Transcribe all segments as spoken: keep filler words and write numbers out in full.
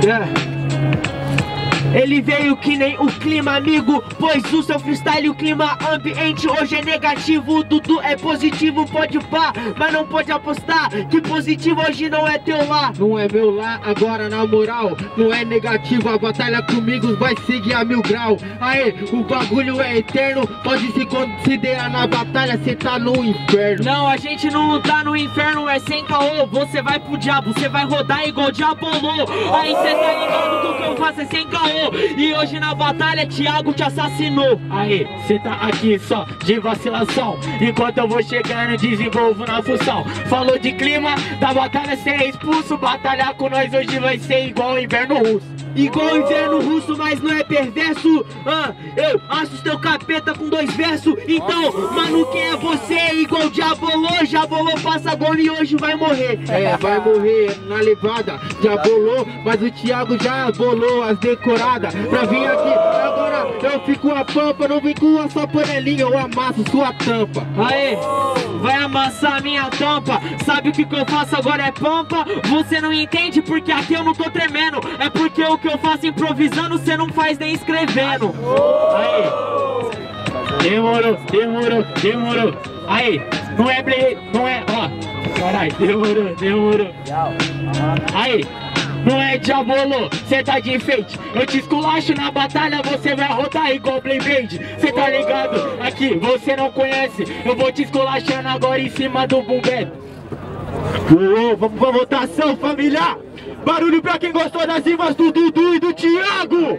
É. Ele veio que nem o clima, amigo, pois o seu freestyle, o clima ambiente hoje é negativo. O Dudu é positivo, pode pá, mas não pode apostar que positivo hoje não é teu lá. Não é meu lá, agora na moral, não é negativo, a batalha comigo vai seguir a mil grau. Aê, o bagulho é eterno, pode se considerar na batalha, cê tá no inferno. Não, a gente não tá no inferno, é sem caô, você vai pro diabo, você vai rodar igual Diabolô. Aí cê tá ligado do que eu faço, é sem caô. E hoje na batalha Thiago te assassinou. Aí, cê tá aqui só de vacilação, enquanto eu vou chegando desenvolvo na função. Falou de clima, da batalha ser expulso. Batalhar com nós hoje vai ser igual inverno russo. Igual inverno russo, mas não é perverso. ah, Eu assusto teu capeta com dois versos. Então, mano, quem é você? Igual Diabolô, Diabolô passa gol e hoje vai morrer. É, vai morrer na levada, já bolou, mas o Thiago já bolou as decoradas. Pra vir aqui, agora eu fico a pampa, não vem com a sua panelinha, eu amasso sua tampa. Aê, vai amassar minha tampa. Sabe o que que eu faço agora é pampa? Você não entende porque aqui eu não tô tremendo. É porque o que eu faço improvisando você não faz nem escrevendo. Aí, demorou, demorou, demorou. Aí, não é ble... não é, ó, caralho, demorou, demorou. Aí, não é Diabolô, cê tá de enfeite. Eu te esculacho na batalha, você vai rodar igual Beyblade. Cê tá ligado? Aqui, você não conhece. Eu vou te esculachando agora em cima do Bumbeto. Uou, vamos pra votação, família! Barulho pra quem gostou das rimas do Dudu e do Thiago!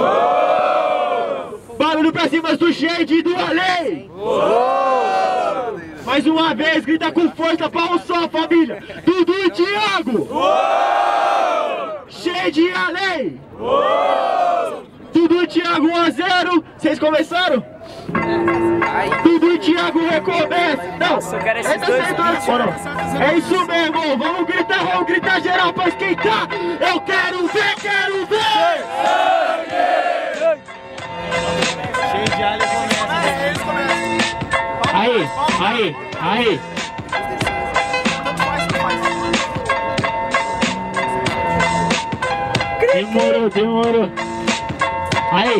Uou! Barulho pra rimas do Shade e do Além! Uou! Mais uma vez, grita com força pra um só, família! Dudu e Thiago! Uou! Shade e Além! Uou! Dudu e Thiago um a zero! Vocês começaram? Dudu e Thiago recomeça! Não! Nossa, eu quero esses dois vídeos. É isso mesmo! Vamos gritar, vamos gritar geral pra esquentar! Eu quero ver, quero ver! Cheio de alho começa. Aí, aí, aí. Demorou, demorou. Aí.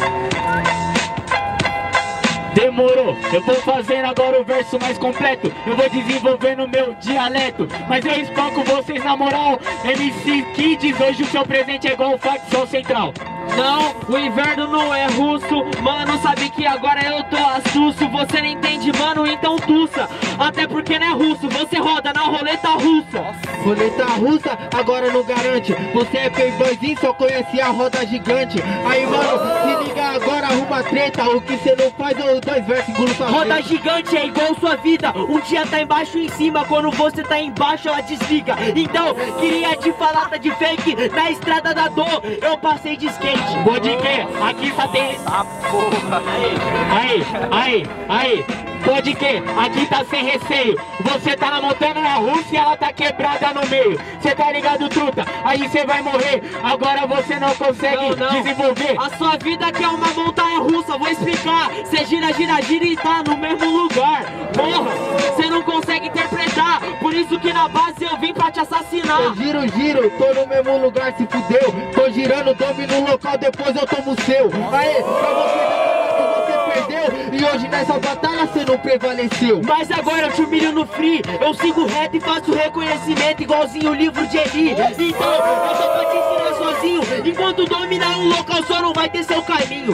Demorou, eu vou fazendo agora o verso mais completo. Eu vou desenvolvendo o meu dialeto, mas eu espanco vocês na moral. M C Kids, hoje o seu presente é igual o facção central. Não, o inverno não é russo. Mano, sabe que agora eu tô assusto. Você não entende, mano, então tussa. Até porque não é russo, você roda na roleta russa. Roleta russa, agora não garante. Você é playboyzinho, só conhece a roda gigante. Aí, mano, se liga agora, arruma treta. O que você não faz é os dois versos, engula sua Roda frente. gigante é igual sua vida. Um dia tá embaixo e em cima, quando você tá embaixo ela desliga. Então, queria te falar, tá de fake. Na estrada da dor, eu passei de skate. Pode crer, aqui só tem... Ah, porra. Aí, aí, aí. Pode crer, aqui tá sem receio. Você tá na montanha russa e ela tá quebrada no meio. Cê tá ligado, truta? Aí cê vai morrer. Agora você não consegue Não, não. desenvolver. A sua vida aqui é uma montanha russa, vou explicar. Cê gira, gira, gira e tá no mesmo lugar. Porra, cê não consegue interpretar. Por isso que na base eu vim pra te assassinar. Eu giro, giro, tô no mesmo lugar, se fudeu. Tô girando, domino o local, depois eu tomo o seu. Aê, pra você você perdeu. E hoje nessa batalha você não prevaleceu. Mas agora eu te humilho no free. Eu sigo reto e faço reconhecimento igualzinho o livro de Eli. Então eu só pra te ensinar sozinho. Enquanto dominar um local só não vai ter seu caminho.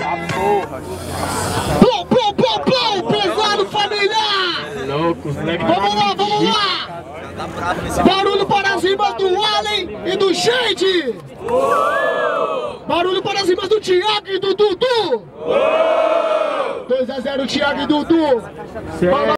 Pum, pum, pum, pum, pesado, família! Loucos, moleque. Vamos lá, vamos lá! Barulho para as rimas do Allen e do Shade! Barulho para as rimas do Thiago e do Dudu! dois a zero Thiago e Dudu!